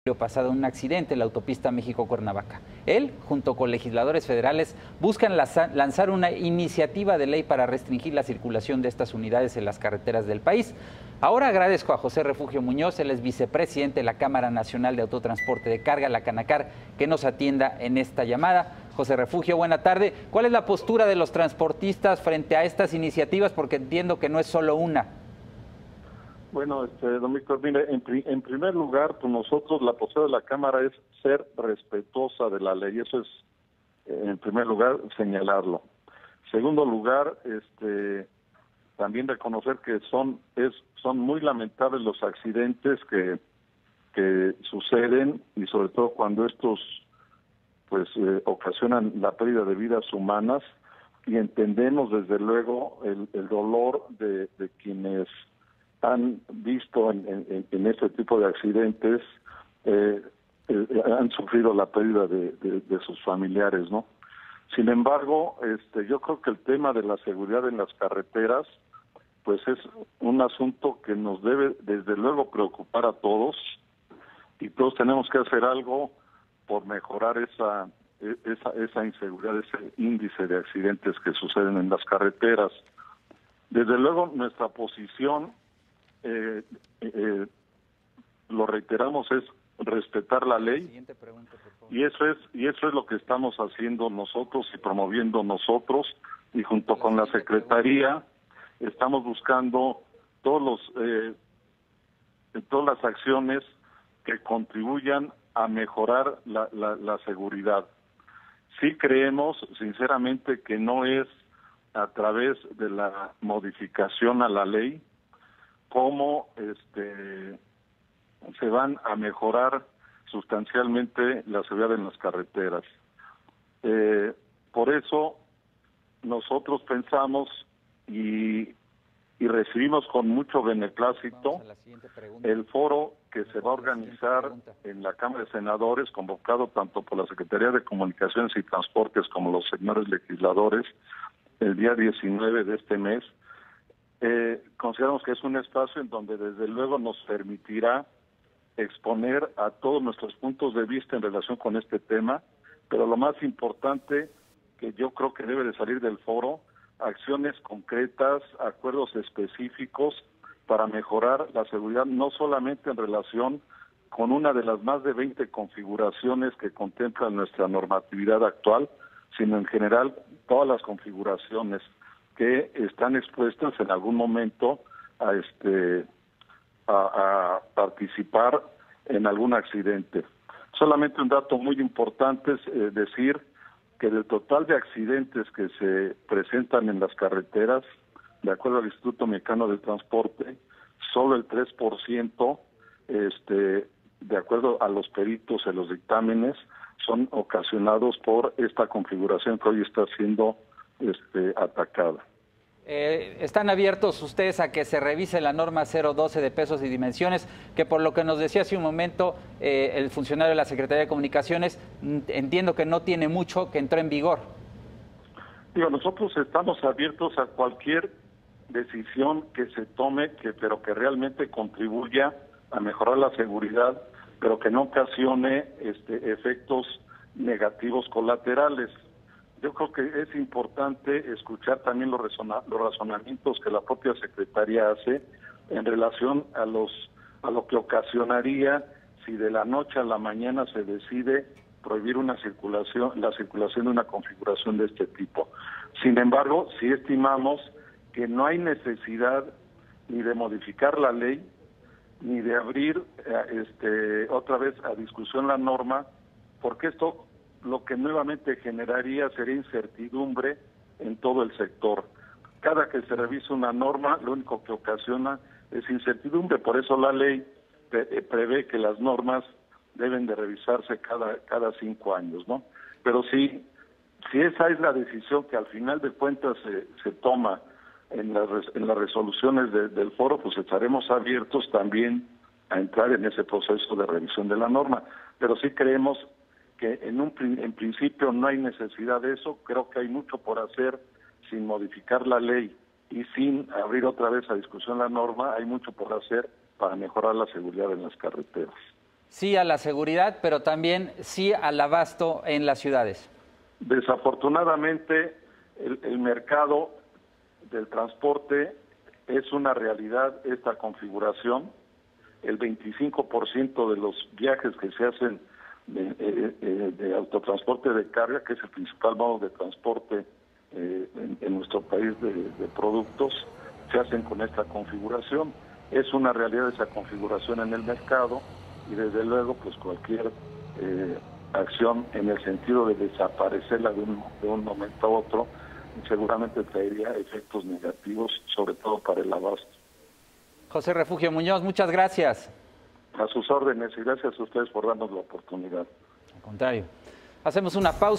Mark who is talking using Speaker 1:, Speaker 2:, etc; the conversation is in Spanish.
Speaker 1: pasado en un accidente en la autopista México-Cuernavaca. Él, junto con legisladores federales, buscan lanzar una iniciativa de ley para restringir la circulación de estas unidades en las carreteras del país. Ahora agradezco a José Refugio Muñoz, él es vicepresidente de la Cámara Nacional de Autotransporte de Carga, la Canacar, que nos atienda en esta llamada. José Refugio, buena tarde. ¿Cuál es la postura de los transportistas frente a estas iniciativas? Porque entiendo que no es solo una.
Speaker 2: Bueno, don Víctor, mire, en primer lugar, pues nosotros, la postura de la Cámara es ser respetuosa de la ley, eso es, en primer lugar, señalarlo. Segundo lugar, también reconocer que son muy lamentables los accidentes que suceden, y sobre todo cuando estos pues ocasionan la pérdida de vidas humanas, y entendemos desde luego el dolor de quienes han visto en este tipo de accidentes, han sufrido la pérdida de sus familiares, ¿no? Sin embargo, yo creo que el tema de la seguridad en las carreteras, pues es un asunto que nos debe desde luego preocupar a todos, y todos tenemos que hacer algo por mejorar esa inseguridad, ese índice de accidentes que suceden en las carreteras. Desde luego nuestra posición, lo reiteramos, es respetar la ley, y eso es lo que estamos haciendo nosotros y promoviendo nosotros, y junto con la Secretaría estamos buscando todas las acciones que contribuyan a mejorar la seguridad. Sí creemos sinceramente que no es a través de la modificación a la ley cómo se van a mejorar sustancialmente la seguridad en las carreteras. Por eso nosotros pensamos y recibimos con mucho beneplácito el foro que se va a organizar en la Cámara de Senadores, convocado tanto por la Secretaría de Comunicaciones y Transportes como los señores legisladores, el día 19 de este mes. Consideramos que es un espacio en donde desde luego nos permitirá exponer a todos nuestros puntos de vista en relación con este tema, pero lo más importante que yo creo que debe de salir del foro, acciones concretas, acuerdos específicos para mejorar la seguridad, no solamente en relación con una de las más de 20 configuraciones que contempla nuestra normatividad actual, sino en general todas las configuraciones que están expuestas en algún momento a participar en algún accidente. Solamente un dato muy importante es decir que del total de accidentes que se presentan en las carreteras, de acuerdo al Instituto Mexicano de Transporte, solo el 3%, de acuerdo a los peritos en los dictámenes, son ocasionados por esta configuración que hoy está siendo atacada.
Speaker 1: ¿Están abiertos ustedes a que se revise la norma 012 de pesos y dimensiones, que por lo que nos decía hace un momento el funcionario de la Secretaría de Comunicaciones, entiendo que no tiene mucho, que entró en vigor?
Speaker 2: Digo, nosotros estamos abiertos a cualquier decisión que se tome, pero que realmente contribuya a mejorar la seguridad, pero que no ocasione efectos negativos colaterales. Yo creo que es importante escuchar también los razonamientos que la propia Secretaría hace en relación a lo que ocasionaría si de la noche a la mañana se decide prohibir la circulación de una configuración de este tipo. Sin embargo, sí estimamos que no hay necesidad ni de modificar la ley, ni de abrir otra vez a discusión la norma, porque esto lo que nuevamente generaría sería incertidumbre en todo el sector. Cada que se revisa una norma, lo único que ocasiona es incertidumbre. Por eso la ley prevé que las normas deben de revisarse cada 5 años, ¿no? Pero si esa es la decisión que al final de cuentas se toma en las resoluciones del foro, pues estaremos abiertos también a entrar en ese proceso de revisión de la norma. Pero sí creemos que en principio no hay necesidad de eso. Creo que hay mucho por hacer sin modificar la ley y sin abrir otra vez a discusión la norma. Hay mucho por hacer para mejorar la seguridad en las carreteras.
Speaker 1: Sí a la seguridad, pero también sí al abasto en las ciudades.
Speaker 2: Desafortunadamente, el mercado del transporte es una realidad, esta configuración. El 25% de los viajes que se hacen de autotransporte de carga, que es el principal modo de transporte en nuestro país de productos, se hacen con esta configuración. Es una realidad esa configuración en el mercado y desde luego pues cualquier acción en el sentido de desaparecerla de un momento a otro seguramente traería efectos negativos, sobre todo para el abasto.
Speaker 1: José Refugio Muñoz, muchas gracias.
Speaker 2: A sus órdenes y gracias a ustedes por darnos la oportunidad.
Speaker 1: Al contrario. Hacemos una pausa.